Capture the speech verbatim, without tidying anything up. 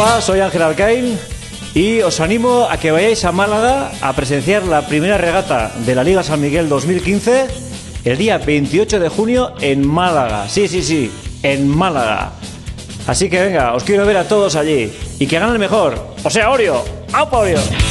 Aupa, soy Ángel Alcaín y os animo a que vayáis a Málaga a presenciar la primera regata de la Liga San Miguel dos mil quince el día veintiocho de junio en Málaga. Sí, sí, sí, en Málaga. Así que venga, os quiero ver a todos allí y que gane el mejor, o sea, Orio. ¡Aupa, Orio!